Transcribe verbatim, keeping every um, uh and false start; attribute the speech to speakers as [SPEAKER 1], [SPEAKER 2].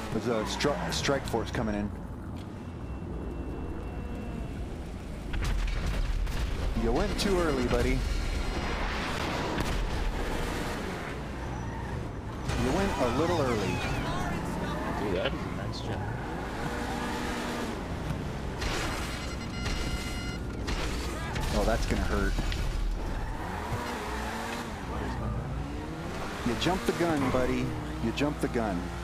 [SPEAKER 1] There's a stri strike force coming in. You went too early, buddy. You went a little early.
[SPEAKER 2] Dude, that is a nice jump.
[SPEAKER 1] Oh, that's gonna hurt. You jumped the gun, buddy. You jumped the gun.